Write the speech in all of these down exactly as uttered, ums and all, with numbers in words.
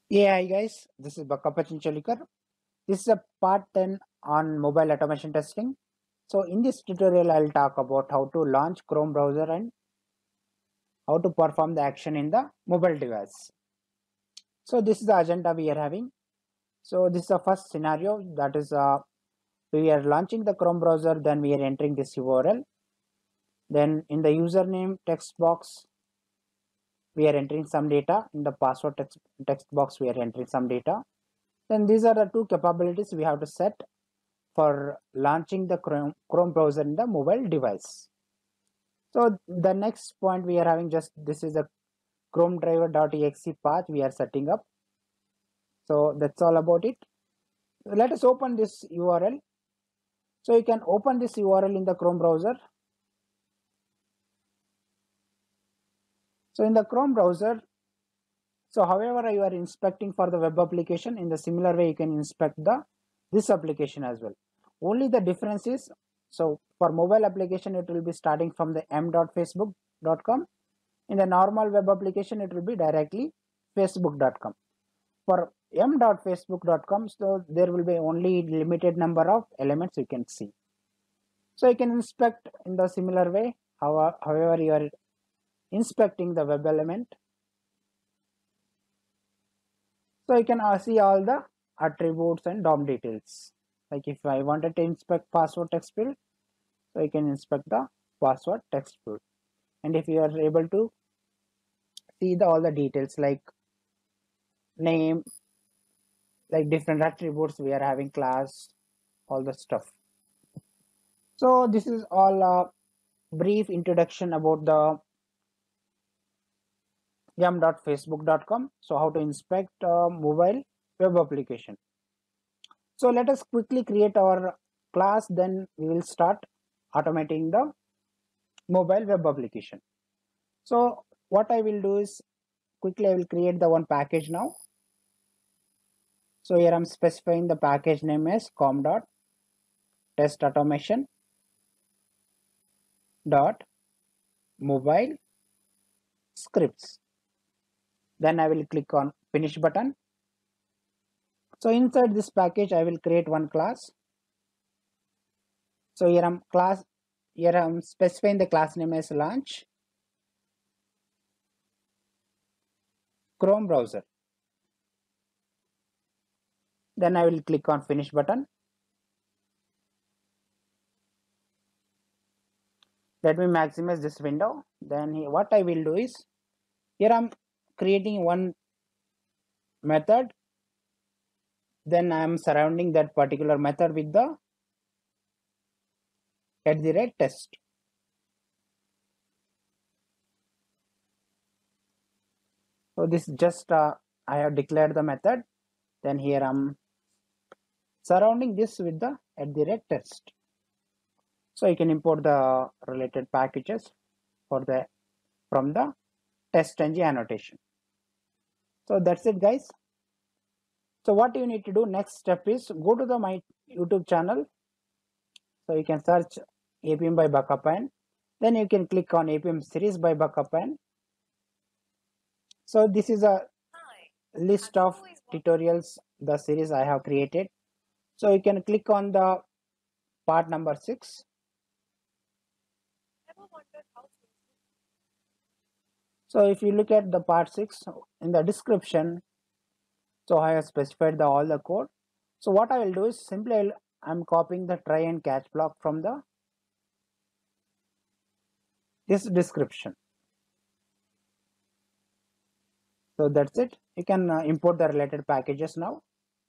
Yeah, hi guys, this is Bakappa Chinchalikar. This is a part ten on mobile automation testing. So in this tutorial, I'll talk about how to launch Chrome browser and how to perform the action in the mobile device. So this is the agenda we are having. So this is the first scenario, that is uh, we are launching the Chrome browser, then we are entering this U R L. Then in the username text box, we are entering some data. In the password text, text box, we are entering some data. Then these are the two capabilities we have to set for launching the Chrome, Chrome browser in the mobile device. So the next point we are having, just this is a Chrome driver.exe path we are setting up. So that's all about it. Let us open this U R L. So you can open this U R L in the Chrome browser. So in the Chrome browser, so however you are inspecting for the web application, in the similar way you can inspect the this application as well. Only the difference is, so for mobile application it will be starting from the m dot facebook dot com. In the normal web application it will be directly facebook dot com. For m dot facebook dot com, so there will be only limited number of elements you can see. So you can inspect in the similar way, how, however you are inspecting the web element. So you can uh, see all the attributes and D O M details. Like if I wanted to inspect password text field, so you can inspect the password text field. And if you are able to see the all the details like name, like different attributes we are having, class, all the stuff. So this is all a brief introduction about the m dot facebook dot com. So how to inspect a mobile web application. So let us quickly create our class, then we will start automating the mobile web application. So what I will do is, quickly I will create the one package now. So here I'm specifying the package name as com dot test automation dot mobile scripts. Then I will click on finish button. So inside this package I will create one class. So here I'm class here I'm specifying the class name as launch Chrome browser. Then I will click on finish button. Let me maximize this window. Then what I will do is, here I'm creating one method, then I am surrounding that particular method with the at the rate test. So this just uh, I have declared the method, then here I'm surrounding this with the at the rate test. So you can import the related packages for the from the TestNG annotation. So that's it guys. So what you need to do, next step is go to the my YouTube channel. So you can search A P M by Bakappan. Then you can click on A P M series by Bakappan. So this is a list of tutorials, the series I have created. So you can click on the part number six. So if you look at the part six in the description, so I have specified the all the code. So what I will do is simply I'll, I'm copying the try and catch block from the this description. So that's it. You can uh, import the related packages now.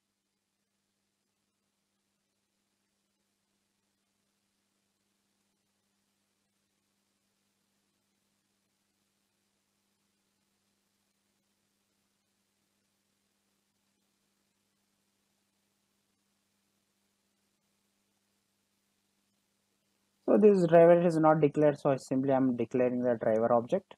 So this driver is not declared, so I simply I'm declaring the driver object.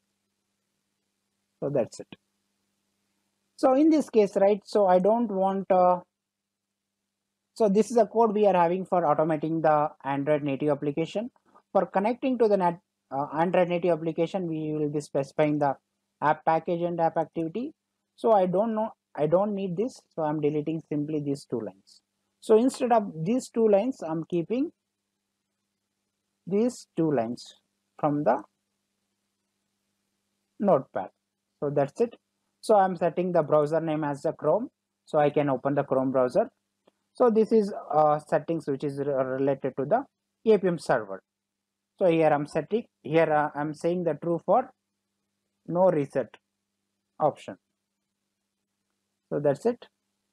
So that's it. So in this case, right, so I don't want uh, so this is a code we are having for automating the Android native application. For connecting to the net, uh, Android native application, we will be specifying the app package and app activity. So I don't know I don't need this, so I'm deleting simply these two lines. So instead of these two lines, I'm keeping these two lines from the notepad. So that's it. So I'm setting the browser name as the Chrome, so I can open the Chrome browser. So this is uh, settings which is related to the A P M server. So here I'm setting, here uh, I'm saying the true for no reset option. So that's it.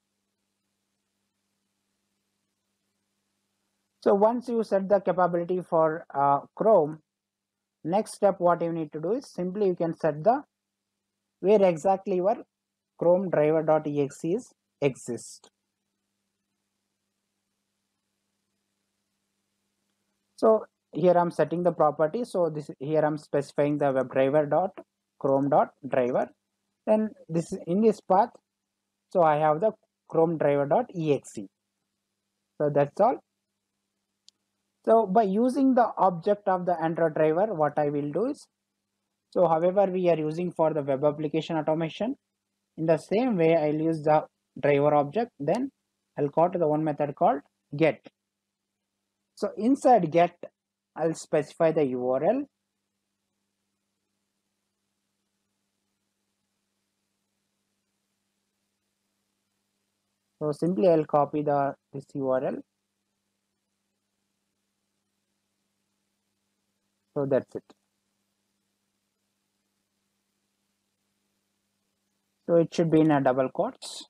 So once you set the capability for uh, Chrome, next step what you need to do is simply you can set the where exactly your Chrome driver.exe is exist. So here I'm setting the property. So this here I'm specifying the WebDriver dot Chrome dot driver. Then this in this path, so I have the Chrome driver dot exe. So that's all. So by using the object of the Android driver, what I will do is, so however we are using for the web application automation, in the same way I'll use the driver object, then I'll call to the one method called get. So inside get, I'll specify the U R L. So simply I'll copy the this U R L. So that's it. So it should be in a double quotes.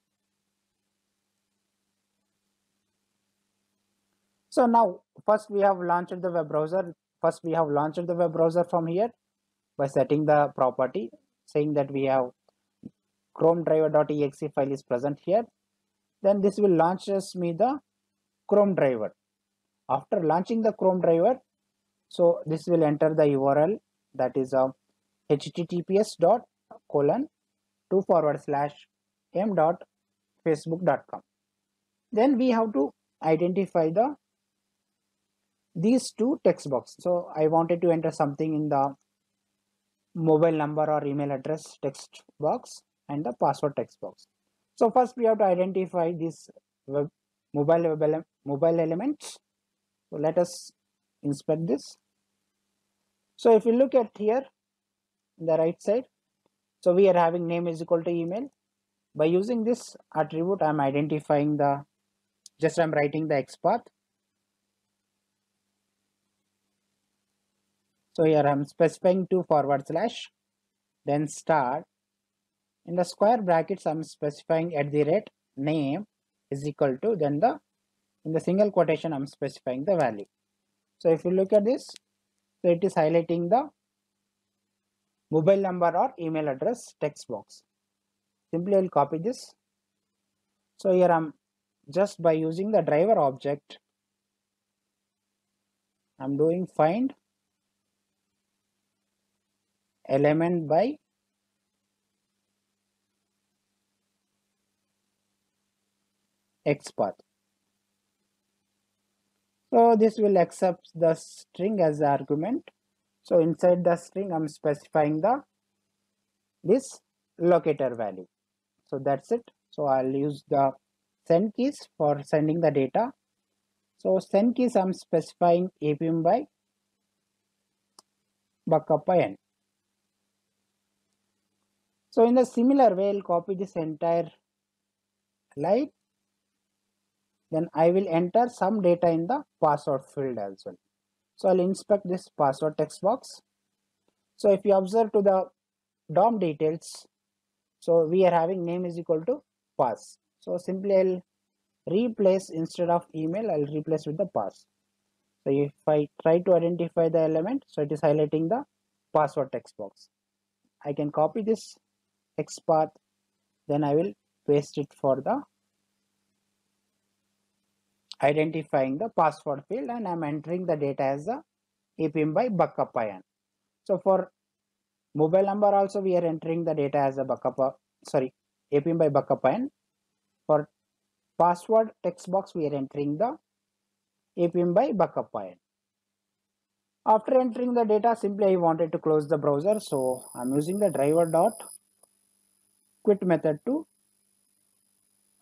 So now first we have launched the web browser. First we have launched the web browser from here by setting the property saying that we have Chrome driver.exe file is present here. Then this will launch us me the Chrome driver. After launching the Chrome driver, so this will enter the U R L, that is a https dot colon two forward slash m dot facebook dot com. Then we have to identify the these two text box. So I wanted to enter something in the mobile number or email address text box and the password text box. So first we have to identify this web, mobile web ele mobile elements. So let us inspect this. So if you look at here in the right side, so we are having name is equal to email. By using this attribute, I'm identifying the, just I'm writing the XPath. So here I'm specifying two forward slash, then start. In the square brackets, I'm specifying at the rate name is equal to, then the, in the single quotation, I'm specifying the value. So if you look at this, so it is highlighting the mobile number or email address text box. Simply I'll copy this. So here I'm just by using the driver object, I'm doing find element by XPath. So this will accept the string as the argument. So inside the string, I'm specifying the this locator value. So that's it. So I'll use the send keys for sending the data. So send keys I'm specifying A P M by backup by n. So in a similar way, I'll copy this entire line. Then I will enter some data in the password field as well. So I'll inspect this password text box. So if you observe to the D O M details, so we are having name is equal to pass. So simply I'll replace instead of email, I'll replace with the pass. So if I try to identify the element, so it is highlighting the password text box. I can copy this XPath, then I will paste it for the identifying the password field, and I'm entering the data as the A P M by backup by n. So for mobile number also we are entering the data as a backup, sorry, A P M by backup by n. For password text box we are entering the A P M by backup by n. After entering the data, simply I wanted to close the browser, so I'm using the driver dot quit method to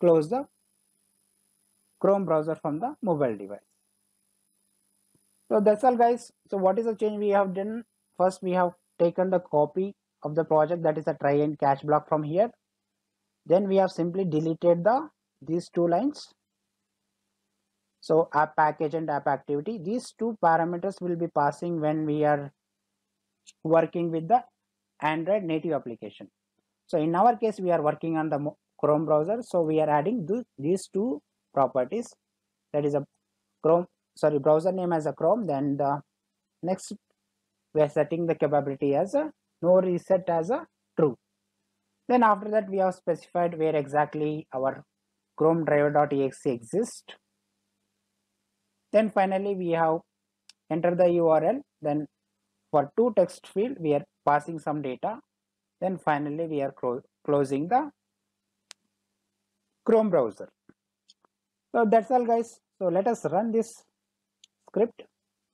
close the Chrome browser from the mobile device. So that's all guys. So what is the change we have done? First we have taken the copy of the project, that is a try and catch block from here. Then we have simply deleted the these two lines. So app package and app activity, these two parameters will be passing when we are working with the Android native application. So in our case, we are working on the Chrome browser. So we are adding th these two properties. That is a Chrome, sorry, browser name as a Chrome. Then the next we are setting the capability as a no reset as a true. Then after that we have specified where exactly our Chrome driver.exe exists. Then finally we have entered the U R L. Then for to text field we are passing some data. Then finally we are closing the Chrome browser. So that's all guys. So let us run this script.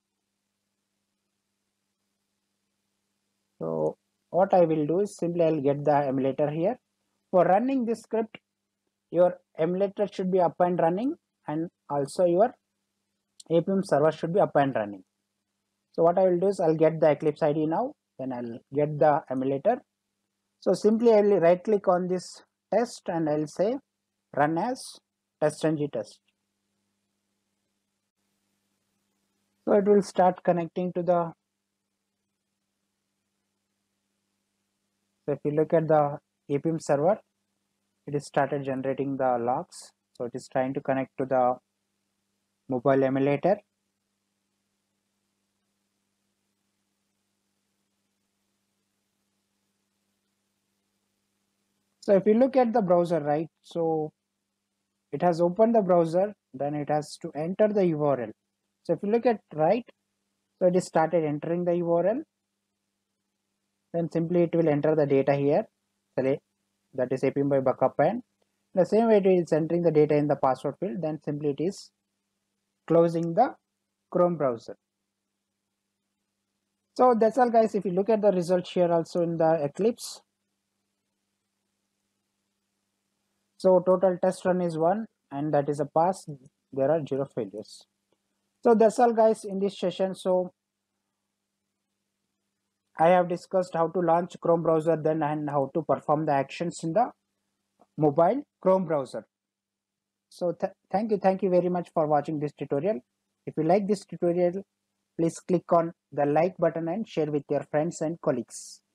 So what I will do is simply I'll get the emulator here. For running this script, your emulator should be up and running, and also your A P M server should be up and running. So what I will do is I'll get the Eclipse I D now, then I'll get the emulator. So simply I will right click on this test and I'll say run as testng test. So it will start connecting to the, so if you look at the A P M server, it is started generating the logs. So it is trying to connect to the mobile emulator. So if you look at the browser, right, so it has opened the browser, then it has to enter the U R L. So if you look at right, so it is started entering the U R L. Then simply it will enter the data here, that is A P M by buck append. The same way it is entering the data in the password field, then simply it is closing the Chrome browser. So that's all guys. If you look at the results here also in the Eclipse, so total test run is one, and that is a pass. There are zero failures. So that's all guys in this session. So I have discussed how to launch Chrome browser then and how to perform the actions in the mobile Chrome browser. So th thank you. Thank you very much for watching this tutorial. If you like this tutorial, please click on the like button and share with your friends and colleagues.